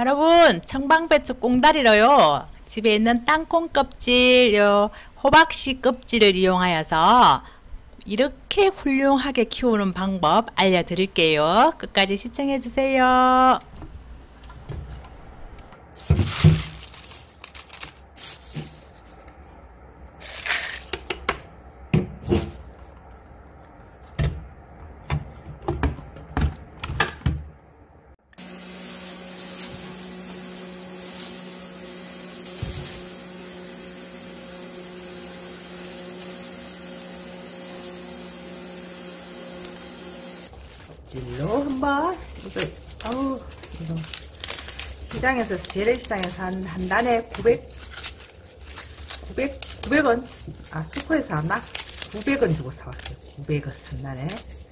여러분, 청방배추 꽁다리로요, 집에 있는 땅콩 껍질, 호박씨 껍질을 이용하여서 이렇게 훌륭하게 키우는 방법 알려드릴게요. 끝까지 시청해주세요. 찔로 한번 이거 시장에서 재래시장에서 한 단에 900원 슈퍼에서 샀나? 900원 주고 사왔어요. 900원 한 단에.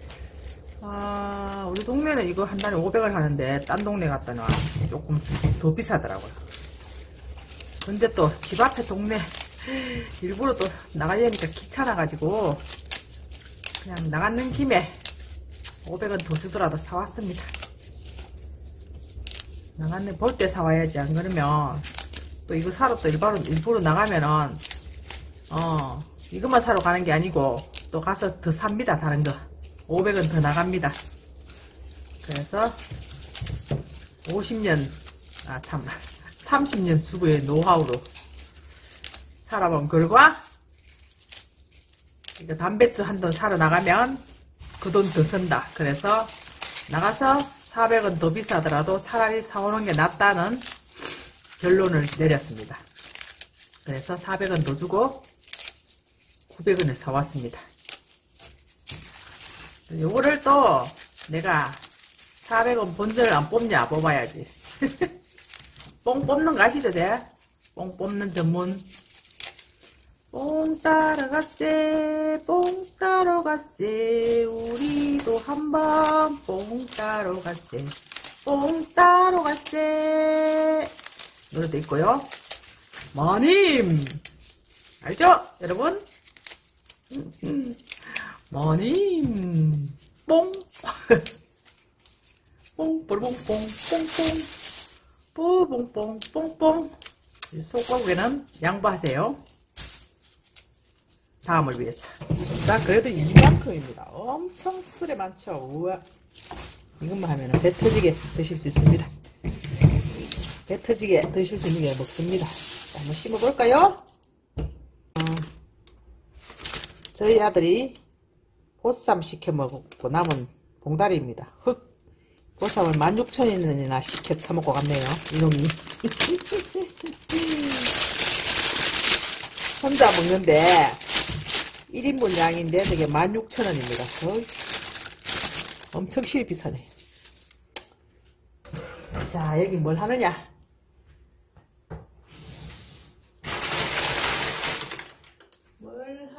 우리 동네는 이거 한 단에 500원 하는데 딴 동네 갔다는 조금 더 비싸더라고요. 근데 또 집 앞에 동네 일부러 또 나가려니까 귀찮아가지고 그냥 나가는 김에 500원 더 주더라도 사왔습니다. 나갔네 볼 때 사와야지. 안 그러면 또 이거 사러 또 일부러 나가면은 이것만 사러 가는 게 아니고 또 가서 더 삽니다. 다른 거 500원 더 나갑니다. 그래서 50년 30년 주부의 노하우로 살아본 결과 이거 담배추 한 돈 사러 나가면 그 돈 더 쓴다. 그래서 나가서 400원 더 비싸더라도 차라리 사오는 게 낫다는 결론을 내렸습니다. 그래서 400원 더 주고 900원에 사왔습니다. 요거를 또 내가 400원 본전을 안 뽑냐? 뽑아야지. 뽕 뽑는 거 아시죠? 뽕 뽑는 전문. 뽕 따러 갔세, 뽕 따러 갔세, 우리도 한번 뽕 따러 갔세, 뽕 따러 갔세. 노래도 있고요. 마님 알죠? 여러분? 마님 뽕 뽕 뽀롱뽕 뽕뽕 뽀봉뽕 뽕뽕. 속고기는 양보하세요. 다음을 위해서. 나 그래도 이만큼입니다. 엄청 쓰레 많죠. 우와. 이것만 하면 배 터지게 드실 수 있습니다. 배 터지게 드실 수 있는 게 먹습니다. 자, 한번 심어볼까요? 저희 아들이 보쌈 시켜 먹고 남은 봉다리입니다. 흑. 보쌈을 16,000원이나 시켜 처먹고 갔네요. 이놈이. 혼자 먹는데 1인분 양인데 되게 16,000원입니다. 엄청 실이 비싸네. 자, 여기 뭘 하느냐? 뭘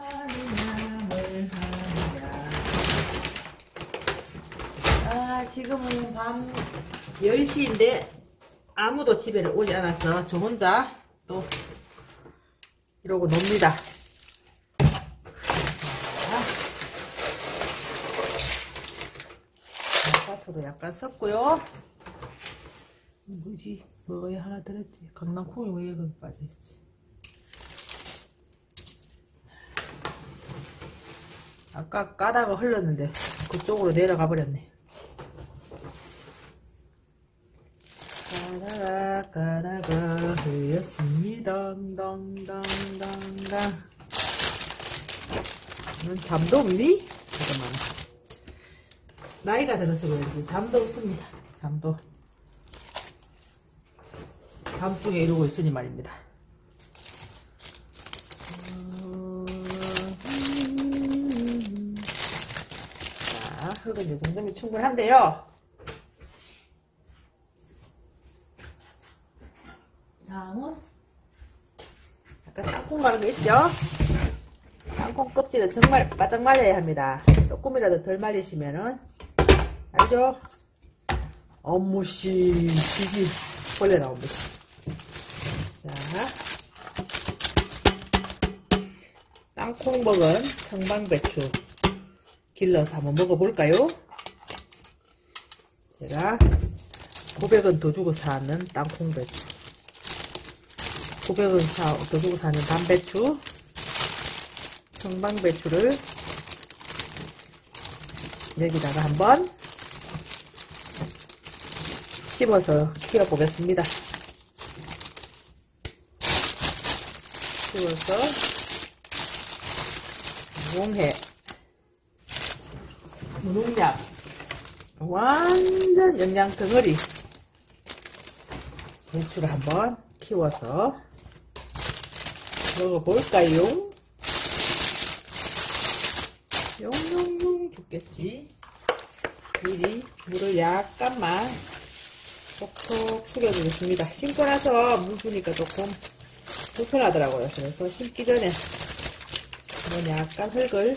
하느냐. 지금은 밤 10시인데 아무도 집에 오지 않아서 저 혼자 또 이러고 놉니다. 토마토도 약간 섞고요. 뭐지? 뭐가 하나 들었지? 강낭콩이 왜 여기 빠져있지? 아까 까다가 흘렀는데 그쪽으로 내려가 버렸네. 까다가 흘렸습니다. 당당당당. 넌 잠도 없니? 잠깐만. 나이가 들어서 그런지 잠도 없습니다. 잠도. 밤중에 이러고 있으니 말입니다. 자, 흙은 이 정도면 충분한데요. 다음은 약간 땅콩 가는 거 있죠? 땅콩 껍질은 정말 바짝 말려야 합니다. 조금이라도 덜 말리시면은 알죠? 업무시 지지 벌레 나옵니다. 자, 땅콩 먹은 청방배추 길러서 한번 먹어볼까요? 제가 900원 더 주고 사는 땅콩배추, 900원 더 주고 사는 단배추, 청방배추를 여기다가 한번 씹어서 키워 보겠습니다. 씹어서 무농해, 무농약, 완전 영양 덩어리 배추를 한번 키워서 먹어볼까요? 용용용 죽겠지. 미리 물을 약간만 톡톡 숙여주겠습니다. 심고 나서 물 주니까 조금 불편하더라고요. 그래서 심기 전에 한번 약간 흙을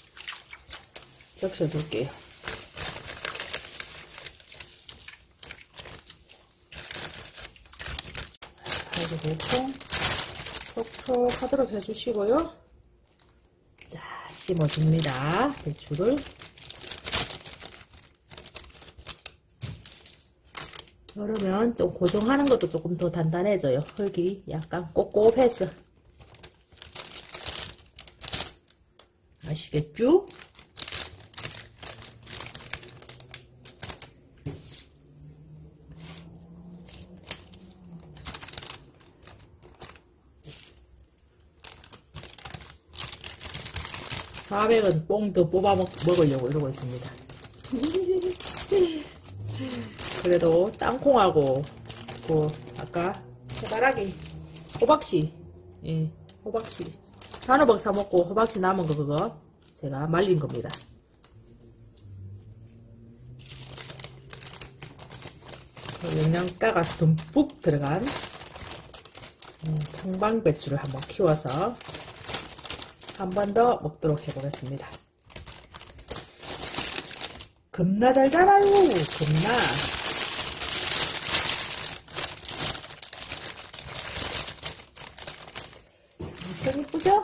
적셔줄게요. 이렇게 대충 톡톡 하도록 해주시고요. 자, 심어줍니다. 배추를. 그러면 좀 고정하는 것도 조금 더 단단해져요. 흙이 약간 꼿꼿해서. 아시겠죠? (400원) 뽕 더 뽑아 먹으려고 이러고 있습니다. 그래도 땅콩하고 아까 해바라기 호박씨, 예, 호박씨 단호박 사먹고 호박씨 남은 거 그거 제가 말린 겁니다. 영양가가 듬뿍 들어간 청방배추를 한번 키워서 한 번 더 먹도록 해보겠습니다. 겁나 잘 자라요. 겁나. 엄청 이쁘죠?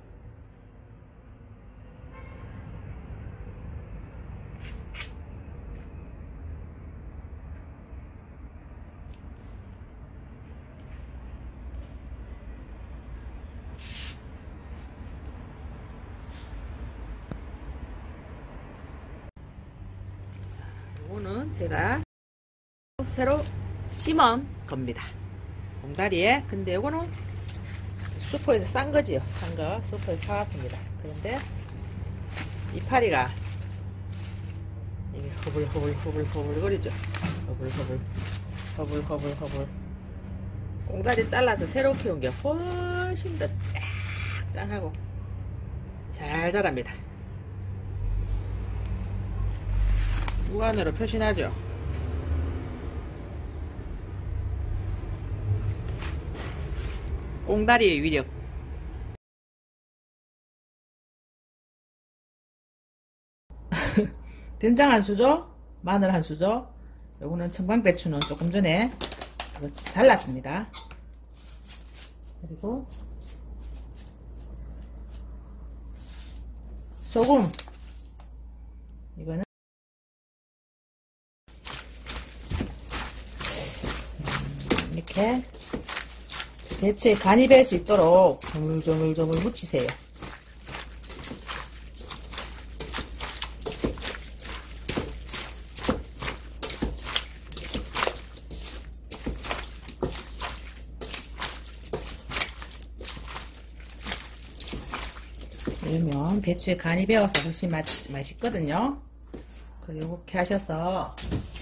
이거는 제가 새로 심은 겁니다. 봉다리에. 근데 이거는 슈퍼에서 싼 거지요. 싼 거 슈퍼에서 사왔습니다. 그런데 이파리가 이게 허불허불 거리죠. 허불허불. 봉다리 잘라서 새로 키운 게 훨씬 더 짱짱하고 잘 자랍니다. 무한으로 표시나죠. 꽁다리의 위력. 된장 한 수저, 마늘 한 수저. 요거는 청방배추는 조금 전에 잘랐습니다. 그리고 소금. 이거는 이렇게 배추에 간이 배 수 있도록 조물조물 묻히세요. 그러면 배추에 간이 배어서 훨씬 맛있거든요. 그리고 이렇게 하셔서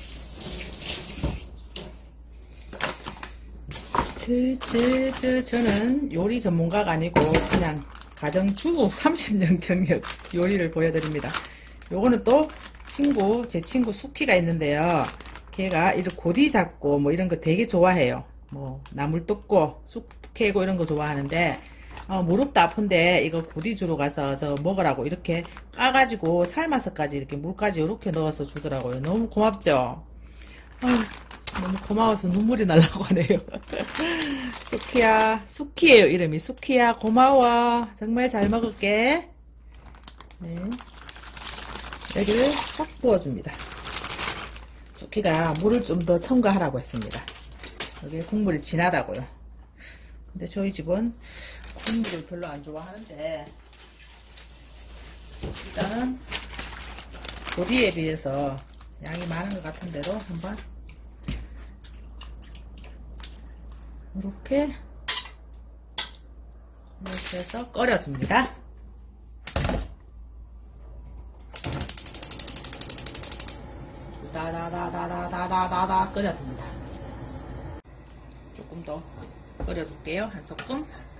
저는 요리 전문가가 아니고 그냥 가정주부 30년 경력 요리를 보여드립니다. 요거는 또 제 친구 수키가 있는데요. 걔가 이런 고디 잡고 뭐 이런 거 되게 좋아해요. 뭐 나물 뜯고 쑥 캐고 이런 거 좋아하는데 무릎도 아픈데 이거 고디 주러 가서 저 먹으라고 이렇게 까가지고 삶아서까지 이렇게 물까지 이렇게 넣어서 주더라고요. 너무 고맙죠? 너무 고마워서 눈물이 나려고 하네요. 수키예요. 이름이 수키야. 고마워. 정말 잘 먹을게. 네. 여기를 싹 부어줍니다. 쑥키가 물을 좀 더 첨가하라고 했습니다. 여기 국물이 진하다고요. 근데 저희 집은 국물을 별로 안 좋아하는데 일단은 보디에 비해서 양이 많은 것 같은데도 한번 이렇게 해서 끓여줍니다. 다다다다다다다다 끓여줍니다. 조금 더 끓여줄게요. 한 소끔.